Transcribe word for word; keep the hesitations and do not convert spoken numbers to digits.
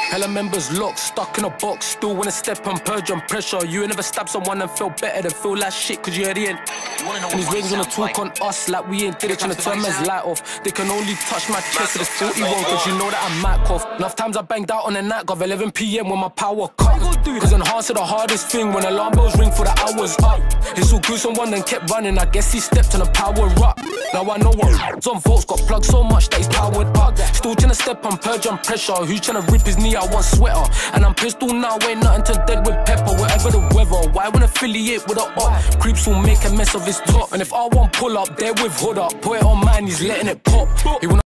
Hella members locked, stuck in a box. Still wanna step and purge on pressure. You ain't never stabbed someone and felt better than feel like shit cause you heard the end. And these rings wanna talk on us like we ain't did it, trying to turn man's light off. They can only touch my chest to the forty-one cause you know that I might cough. Enough times I banged out on the night gov, eleven p m when my power cut. Cause enhance are the hardest thing when alarm bells ring for the hours up. It's all gruesome one then kept running, I guess he stepped on the power up. Now I know what some folks got plugged so much that he's powered up. Still trying to step on purge on pressure. Who's trying to rip his knee out one sweater? And I'm pistol now, ain't nothing to dead with pepper. Whatever the weather, why would affiliate with a op? Creeps will make a mess of his top. And if I want pull up, they're with hood up. Put it on mine, he's letting it pop. He wanna